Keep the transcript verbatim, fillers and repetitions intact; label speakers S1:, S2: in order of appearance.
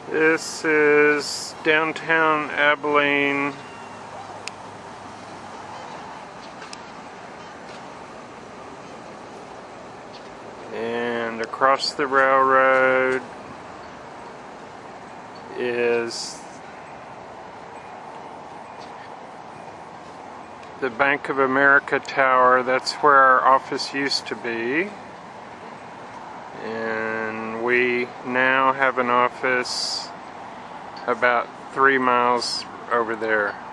S1: This is downtown Abilene. And across the railroad is the Bank of America Tower. That's where our office used to be. And we now have an office about three miles over there.